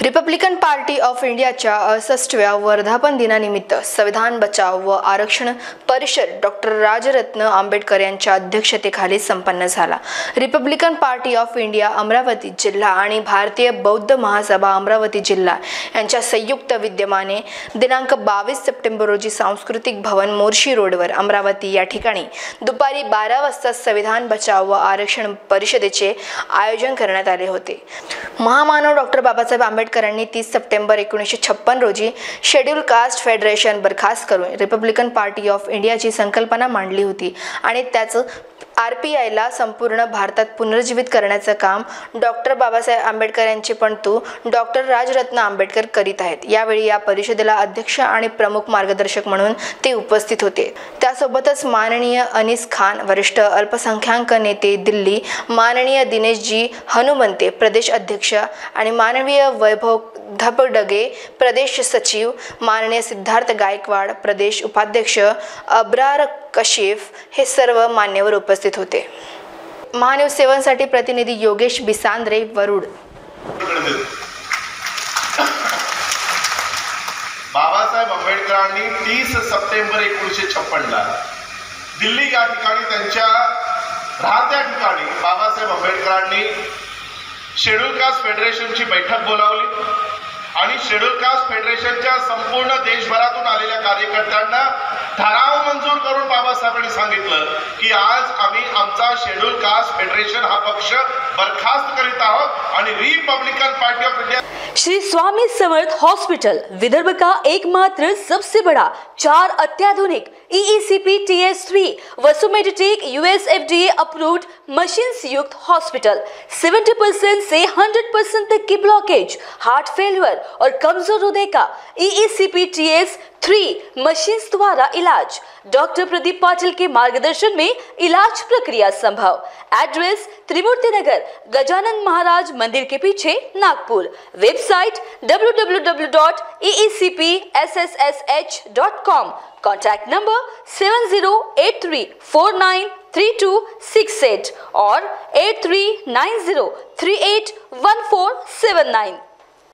Republican party of इंडियाच्या 68व्या वर्धापन दिनानिमित्त संविधान बचाव व आरक्षण परिषद डॉक्टर राजरत्न आंबेडकर यांच्या अध्यक्षतेखाली संपन्न झाला। Republican party of India Amravati जिल्हा आणि भारतीय बौद्ध महासभा अमरावती जिल्हा यांच्या संयुक्त विद्यमाने दिनांक 22 सप्टेंबर रोजी सांस्कृतिक भवन मोर्शी रोडवर अमरावती या ठिकाणी दुपारी 12 वाजता संविधान बचाव व आरक्षण परिषदेचे आयोजन करण्यात आले होते। महामानव डॉक्टर बाबासाहेब आंबेडकरांनी 30 सप्टेंबर 1956 रोजी शेड्यूल कास्ट फेडरेशन बरखास्त करून रिपब्लिकन पार्टी ऑफ इंडियाची संकल्पना मांडली होती आणि त्याचं RPIला संपूर्ण भारतात पुनर्जीवित करण्याचं काम डॉक्टर बाबासाहेब आंबेडकर यांचे पणतू डॉक्टर राजरत्न आंबेडकर करीत आहेत। यावेळी या परिषदेला अध्यक्ष आणि प्रमुख मार्गदर्शक म्हणून ते उपस्थित होते। त्यासोबतच माननीय अनीस खान वरिष्ठ अल्पसंख्याक नेते दिल्ली, माननीय दिनेशजी हनुमंते प्रदेश अध्यक्ष आणि माननीय वैभव धपडगे प्रदेश सचिव, माननीय सिद्धार्थ गायकवाड प्रदेश उपाध्यक्ष, अब्रार कशीफ हे सर्व मान्यवर उपस्थित होते। महान्यूज 7 साठी प्रतिनिधी योगेश बिसांद्रे वरुड। बाबासाहेब आंबेडकरांनी 30 सप्टेंबर 1956ला दिल्ली या ठिकाणी त्यांच्या राहत्या ठिकाणी बाबासाहेब आंबेडकरांनी शेड्यूल कास्ट फेडरेशनची बैठक बोलावली आणि शेड्यूल कास्ट फेडरेशनच्या संपूर्ण देशभरातून आलेल्या कार्यकर्त्यांना ठराव मंजूर करून बाबासाहेबांनी सांगितलं की आज आम्ही आमचा शेड्यूल कास्ट फेडरेशन हा पक्ष बरखास्त करीत आहोत आणि Republican party of India. Shri Swami Samarth hospital Vidarbha का एकमात्र सबसे बड़ा 4 अत्याधुनिक EECP TS3 वसुमेडिटेक US FDA अप्रूव्ड मशीन्स युक्त हॉस्पिटल। 70% से 100% तक की ब्लॉकेज, हार्ट फेलियर और कमजोर हृदय का EECP TS3 मशीन्स द्वारा इलाज। डॉक्टर प्रदीप पाटिल के मार्गदर्शन में इलाज प्रक्रिया संभव। एड्रेस त्रिमूर्ति नगर, गजानन महाराज मंदिर के पीछे, Nagpur. Website www.eecpssh.com। Contact number 7083493268 और 8390381479।